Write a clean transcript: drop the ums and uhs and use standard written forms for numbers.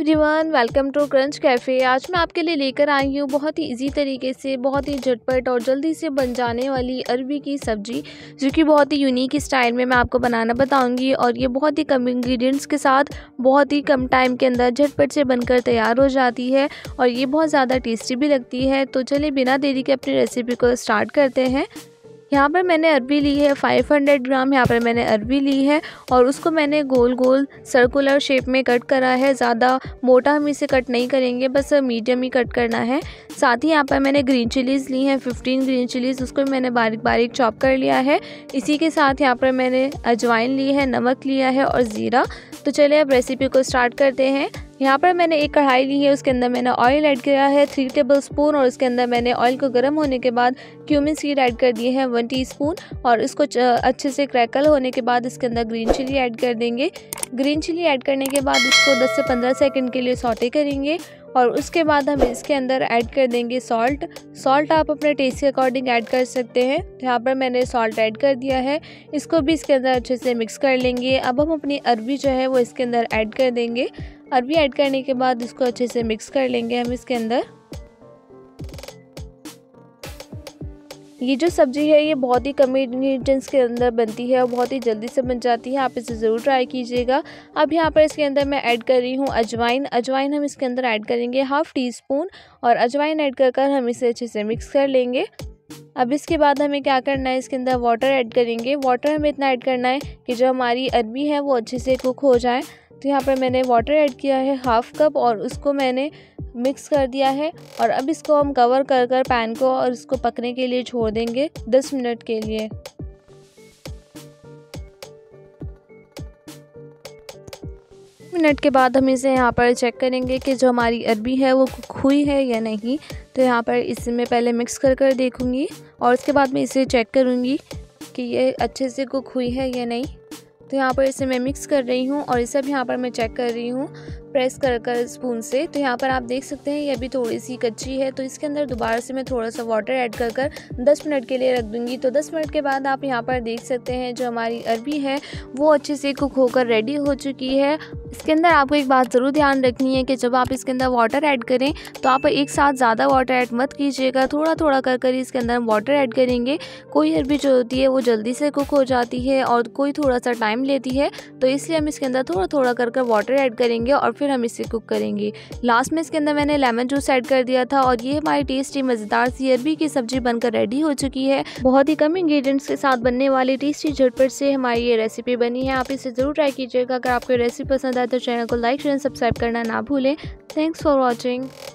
Everyone, welcome to Crunch Cafe. आज मैं आपके लिए लेकर आई हूँ बहुत ही इजी तरीके से, बहुत ही झटपट और जल्दी से बन जाने वाली अरबी की सब्ज़ी, जो कि बहुत ही यूनिक स्टाइल में मैं आपको बनाना बताऊँगी। और ये बहुत ही कम इंग्रेडिएंट्स के साथ बहुत ही कम टाइम के अंदर झटपट से बनकर तैयार हो जाती है और ये बहुत ज़्यादा टेस्टी भी लगती है। तो चलिए बिना देरी के अपनी रेसिपी को स्टार्ट करते हैं। यहाँ पर मैंने अरबी ली है 500 ग्राम। यहाँ पर मैंने अरबी ली है और उसको मैंने गोल गोल सर्कुलर शेप में कट करा है। ज़्यादा मोटा हम इसे कट नहीं करेंगे, बस मीडियम ही कट करना है। साथ ही यहाँ पर मैंने ग्रीन चिलीज़ ली हैं 15 ग्रीन चिलीज़, उसको मैंने बारीक बारीक चॉप कर लिया है। इसी के साथ यहाँ पर मैंने अजवाइन ली है, नमक लिया है और ज़ीरा। तो चलिए अब रेसिपी को स्टार्ट करते हैं। यहाँ पर मैंने एक कढ़ाई ली है, उसके अंदर मैंने ऑयल ऐड किया है 3 टेबलस्पून और उसके अंदर मैंने ऑयल को गर्म होने के बाद क्यूमिन सीड ऐड कर दिए हैं 1 टीस्पून। और इसको अच्छे से क्रैकल होने के बाद इसके अंदर ग्रीन चिली ऐड कर देंगे। ग्रीन चिली ऐड करने के बाद इसको 10 से 15 सेकंड के लिए सौटे करेंगे और उसके बाद हम इसके अंदर ऐड कर देंगे सॉल्ट आप अपने टेस्ट के अकॉर्डिंग ऐड कर सकते हैं। तो यहाँ पर मैंने सॉल्ट ऐड कर दिया है, इसको भी इसके अंदर अच्छे से मिक्स कर लेंगे। अब हम अपनी अरबी जो है वो इसके अंदर ऐड कर देंगे। अरबी ऐड करने के बाद इसको अच्छे से मिक्स कर लेंगे हम इसके अंदर। ये जो सब्ज़ी है ये बहुत ही कम इंग्रेडिएंट्स के अंदर बनती है और बहुत ही जल्दी से बन जाती है, आप इसे ज़रूर ट्राई कीजिएगा। अब यहाँ पर इसके अंदर मैं ऐड कर रही हूँ अजवाइन हम इसके अंदर ऐड करेंगे 1/2 टीस्पून और अजवाइन ऐड कर हम इसे अच्छे से मिक्स कर लेंगे। अब इसके बाद हमें क्या करना है, इसके अंदर वाटर ऐड करेंगे। वाटर हमें इतना ऐड करना है कि जो हमारी अरबी है वो अच्छे से कुक हो जाए। तो यहाँ पर मैंने वाटर ऐड किया है 1/2 कप और उसको मैंने मिक्स कर दिया है। और अब इसको हम कवर कर पैन को और इसको पकने के लिए छोड़ देंगे 10 मिनट के लिए। मिनट के बाद हम इसे यहाँ पर चेक करेंगे कि जो हमारी अरबी है वो कुक हुई है या नहीं। तो यहाँ पर इसमें पहले मिक्स कर देखूँगी और उसके बाद मैं इसे चेक करूँगी कि ये अच्छे से कुक हुई है या नहीं। तो यहाँ पर इसे मैं मिक्स कर रही हूँ और इसे भी यहाँ पर मैं चेक कर रही हूँ प्रेस कर स्पून से। तो यहाँ पर आप देख सकते हैं ये अभी थोड़ी सी कच्ची है, तो इसके अंदर दोबारा से मैं थोड़ा सा वाटर ऐड कर 10 मिनट के लिए रख दूँगी। तो 10 मिनट के बाद आप यहाँ पर देख सकते हैं जो हमारी अरबी है वो अच्छे से कुक होकर रेडी हो चुकी है। इसके अंदर आपको एक बात ज़रूर ध्यान रखनी है कि जब आप इसके अंदर वाटर ऐड करें तो आप एक साथ ज़्यादा वाटर ऐड मत कीजिएगा, थोड़ा थोड़ा कर इसके अंदर हम वाटर ऐड करेंगे। कोई अरबी जो होती है वो जल्दी से कुक हो जाती है और कोई थोड़ा सा टाइम लेती है, तो इसलिए हम इसके अंदर थोड़ा थोड़ा कर वाटर ऐड करेंगे और फिर हम इसे कुक करेंगे। लास्ट में इसके अंदर मैंने लेमन जूस ऐड कर दिया था और ये हमारी टेस्टी मज़ेदार सी अरबी की सब्ज़ी बनकर रेडी हो चुकी है। बहुत ही कम इंग्रेडिएंट्स के साथ बनने वाली टेस्टी झटपट से हमारी ये रेसिपी बनी है। आप इसे ज़रूर ट्राई कीजिएगा। अगर आपको रेसिपी पसंद आए तो चैनल को लाइक शेयर सब्सक्राइब करना ना भूलें। Thanks for watching.